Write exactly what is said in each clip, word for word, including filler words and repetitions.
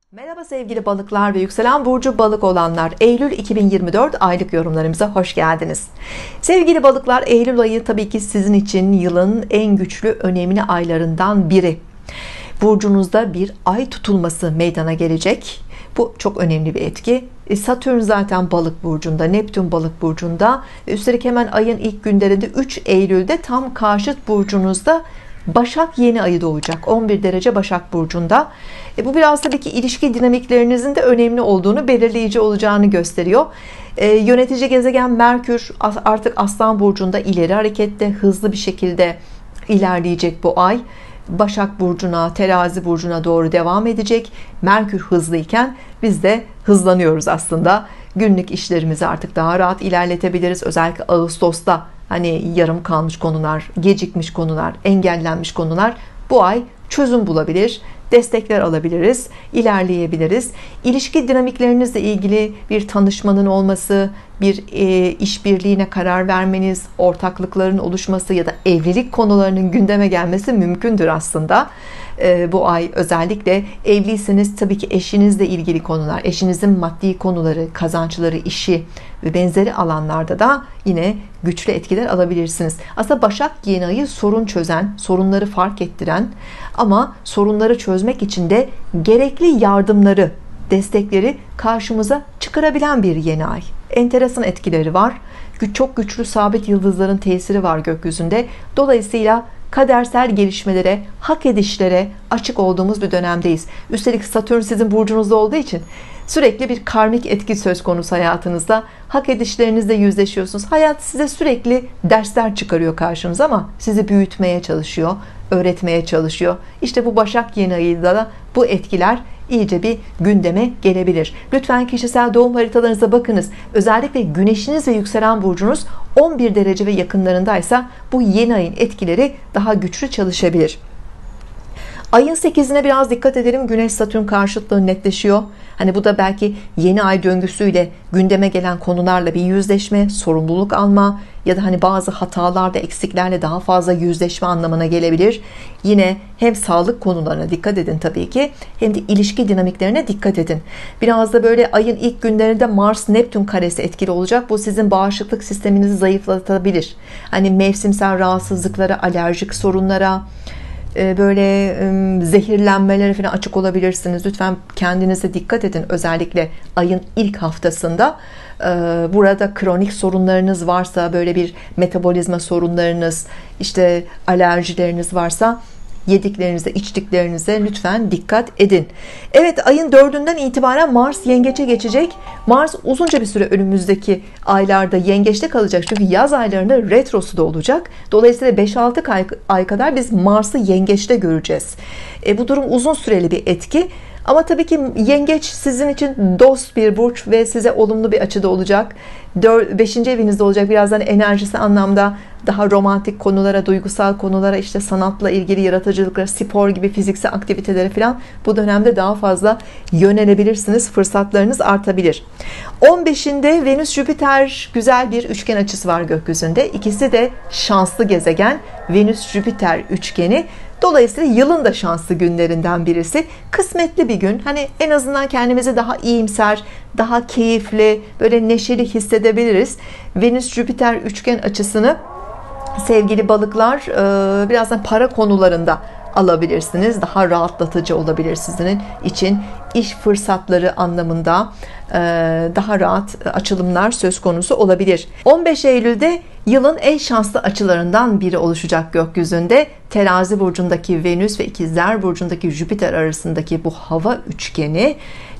Merhaba sevgili balıklar ve yükselen burcu balık olanlar, Eylül iki bin yirmi dört aylık yorumlarımıza hoş geldiniz. Sevgili balıklar, Eylül ayı tabii ki sizin için yılın en güçlü, önemli aylarından biri. Burcunuzda bir ay tutulması meydana gelecek. Bu çok önemli bir etki. Satürn zaten balık burcunda, Neptün balık burcunda. Üstelik hemen ayın ilk günlerinde üç Eylül'de tam karşıt burcunuzda Başak yeni ayı doğacak. on bir derece Başak burcunda. E bu biraz tabii ki ilişki dinamiklerinizin de önemli olduğunu, belirleyici olacağını gösteriyor. E, yönetici gezegen Merkür artık Aslan burcunda ileri harekette, hızlı bir şekilde ilerleyecek bu ay. Başak burcuna, Terazi burcuna doğru devam edecek. Merkür hızlıyken biz de hızlanıyoruz aslında. Günlük işlerimizi artık daha rahat ilerletebiliriz. Özellikle Ağustos'ta hani yarım kalmış konular, gecikmiş konular, engellenmiş konular bu ay çözüm bulabilir, destekler alabiliriz, ilerleyebiliriz. İlişki dinamiklerinizle ilgili bir tanışmanın olması, bir e, işbirliğine karar vermeniz, ortaklıkların oluşması ya da evlilik konularının gündeme gelmesi mümkündür aslında. E, bu ay özellikle evliyseniz tabii ki eşinizle ilgili konular, eşinizin maddi konuları, kazançları, işi ve benzeri alanlarda da yine güçlü etkiler alabilirsiniz. Aslında Başak yeni ayı sorun çözen, sorunları fark ettiren ama sorunları çözmek için de gerekli yardımları, destekleri karşımıza çıkarabilen bir yeni ay. Enteresan etkileri var. Çok güçlü sabit yıldızların tesiri var gökyüzünde. Dolayısıyla kadersel gelişmelere, hak edişlere açık olduğumuz bir dönemdeyiz. Üstelik Satürn sizin burcunuzda olduğu için sürekli bir karmik etki söz konusu hayatınızda. Hak edişlerinizle yüzleşiyorsunuz. Hayat size sürekli dersler çıkarıyor karşınıza ama sizi büyütmeye çalışıyor, öğretmeye çalışıyor. İşte bu Başak yeni ayında da bu etkiler iyice bir gündeme gelebilir. Lütfen kişisel doğum haritalarınıza bakınız. Özellikle güneşiniz ve yükselen burcunuz on bir derece ve yakınlarındaysa bu yeni ayın etkileri daha güçlü çalışabilir. Ayın sekizine biraz dikkat edelim. Güneş Satürn karşıtlığı netleşiyor. Hani bu da belki yeni ay döngüsüyle gündeme gelen konularla bir yüzleşme, sorumluluk alma ya da hani bazı hatalarda, eksiklerle daha fazla yüzleşme anlamına gelebilir. Yine hem sağlık konularına dikkat edin tabii ki, hem de ilişki dinamiklerine dikkat edin. Biraz da böyle ayın ilk günlerinde Mars Neptün karesi etkili olacak. Bu sizin bağışıklık sisteminizi zayıflatabilir. Hani mevsimsel rahatsızlıklara, alerjik sorunlara, böyle zehirlenmelere falan açık olabilirsiniz. Lütfen kendinize dikkat edin. Özellikle ayın ilk haftasında burada kronik sorunlarınız varsa, böyle bir metabolizma sorunlarınız, işte alerjileriniz varsa yediklerinize, içtiklerinize lütfen dikkat edin. Evet, ayın dördünden itibaren Mars yengeçe geçecek. Mars uzunca bir süre önümüzdeki aylarda yengeçte kalacak. Çünkü yaz aylarında retrosu da olacak. Dolayısıyla beş altı ay, ay kadar biz Mars'ı yengeçte göreceğiz. E, bu durum uzun süreli bir etki. Ama tabii ki yengeç sizin için dost bir burç ve size olumlu bir açıda olacak. beşinci evinizde olacak. Birazdan enerjisi anlamda daha romantik konulara, duygusal konulara, işte sanatla ilgili yaratıcılıklara, spor gibi fiziksel aktivitelere falan bu dönemde daha fazla yönelebilirsiniz. Fırsatlarınız artabilir. on beşinde Venüs Jüpiter güzel bir üçgen açısı var gökyüzünde. İkisi de şanslı gezegen. Venüs Jüpiter üçgeni. Dolayısıyla yılın da şanslı günlerinden birisi. Kısmetli bir gün. Hani en azından kendimizi daha iyimser, daha keyifli, böyle neşeli hissedebiliriz. Venüs Jüpiter üçgen açısını sevgili balıklar birazdan para konularında alabilirsiniz. Daha rahatlatıcı olabilir sizin için. İş fırsatları anlamında daha rahat açılımlar söz konusu olabilir. on beş Eylül'de yılın en şanslı açılarından biri oluşacak gökyüzünde. Terazi burcundaki Venüs ve İkizler burcundaki Jüpiter arasındaki bu hava üçgeni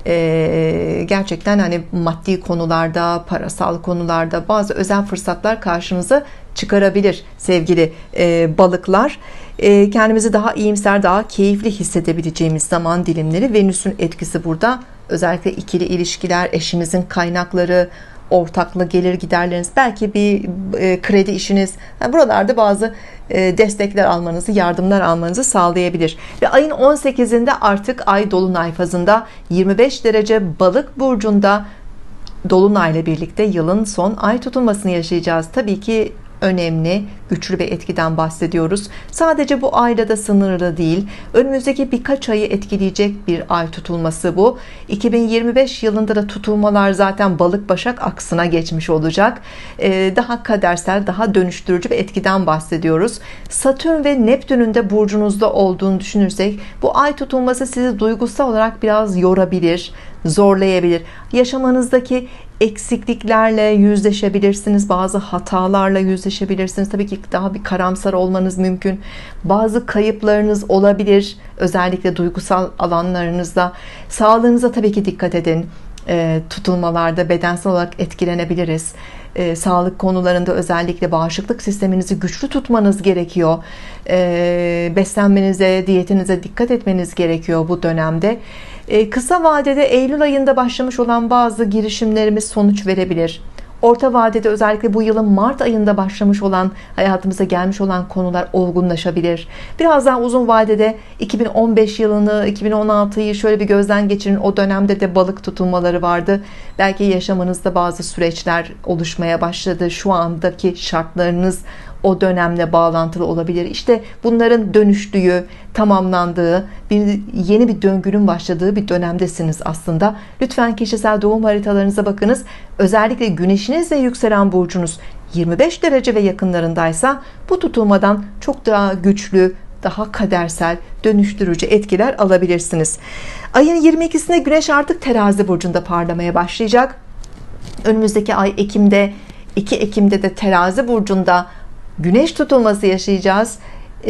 gerçekten hani maddi konularda, parasal konularda bazı özel fırsatlar karşınıza çıkarabilir sevgili balıklar. Kendimizi daha iyimser, daha keyifli hissedebileceğimiz zaman dilimleri. Venüs'ün etkisi burada. Özellikle ikili ilişkiler, eşinizin kaynakları, ortaklı gelir giderleriniz, belki bir kredi işiniz, yani buralarda bazı destekler almanızı, yardımlar almanızı sağlayabilir. Ve ayın on sekizinde artık ay dolunay fazında, yirmi beş derece Balık burcunda dolunayla birlikte yılın son ay tutulmasını yaşayacağız. Tabii ki önemli, güçlü bir etkiden bahsediyoruz. Sadece bu ayla da sınırlı değil. Önümüzdeki birkaç ayı etkileyecek bir ay tutulması bu. iki bin yirmi beş yılında da tutulmalar zaten Balık Başak aksına geçmiş olacak. Ee, daha kadersel, daha dönüştürücü bir etkiden bahsediyoruz. Satürn ve Neptün'ün de burcunuzda olduğunu düşünürsek bu ay tutulması sizi duygusal olarak biraz yorabilir, zorlayabilir. Yaşamanızdaki eksikliklerle yüzleşebilirsiniz, bazı hatalarla yüzleşebilirsiniz. Tabii ki daha bir karamsar olmanız mümkün. Bazı kayıplarınız olabilir, özellikle duygusal alanlarınızda. Sağlığınıza tabii ki dikkat edin. E, tutulmalarda bedensel olarak etkilenebiliriz. E, sağlık konularında özellikle bağışıklık sisteminizi güçlü tutmanız gerekiyor. E, beslenmenize, diyetinize dikkat etmeniz gerekiyor bu dönemde. E, kısa vadede Eylül ayında başlamış olan bazı girişimlerimiz sonuç verebilir. Orta vadede özellikle bu yılın Mart ayında başlamış olan, hayatımıza gelmiş olan konular olgunlaşabilir. Biraz daha uzun vadede iki bin on beş yılını, iki bin on altıyı şöyle bir gözden geçirin. O dönemde de balık tutulmaları vardı. Belki yaşamınızda bazı süreçler oluşmaya başladı. Şu andaki şartlarınız o dönemle bağlantılı olabilir. İşte bunların dönüştüğü, tamamlandığı, bir yeni bir döngünün başladığı bir dönemdesiniz aslında. Lütfen kişisel doğum haritalarınıza bakınız. Özellikle güneşiniz ve yükselen burcunuz yirmi beş derece ve yakınlarındaysa bu tutulmadan çok daha güçlü, daha kadersel, dönüştürücü etkiler alabilirsiniz. Ayın yirmi ikisinde Güneş artık Terazi burcunda parlamaya başlayacak. Önümüzdeki ay Ekim'de, iki Ekim'de de Terazi burcunda Güneş tutulması yaşayacağız.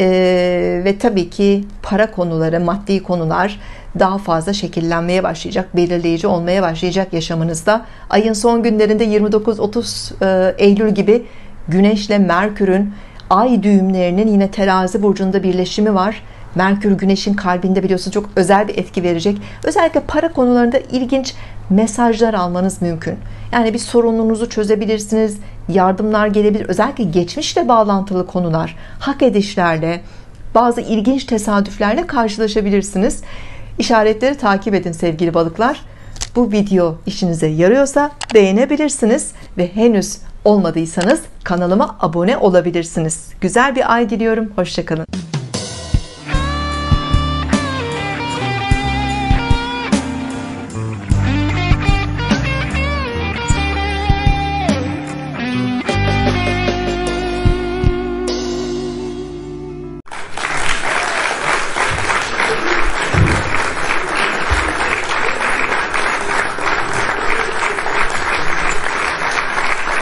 Ee, ve tabii ki para konuları, maddi konular daha fazla şekillenmeye başlayacak, belirleyici olmaya başlayacak yaşamınızda. Ayın son günlerinde yirmi dokuz otuz e, Eylül gibi Güneşle Merkür'ün ay düğümlerinin yine Terazi burcunda birleşimi var. Merkür Güneş'in kalbinde, biliyorsunuz, çok özel bir etki verecek. Özellikle para konularında ilginç mesajlar almanız mümkün. Yani bir sorununuzu çözebilirsiniz, yardımlar gelebilir. Özellikle geçmişle bağlantılı konular, hak edişlerle, bazı ilginç tesadüflerle karşılaşabilirsiniz. İşaretleri takip edin sevgili balıklar. Bu video işinize yarıyorsa beğenebilirsiniz ve henüz olmadıysanız kanalıma abone olabilirsiniz. Güzel bir ay diliyorum. Hoşça kalın.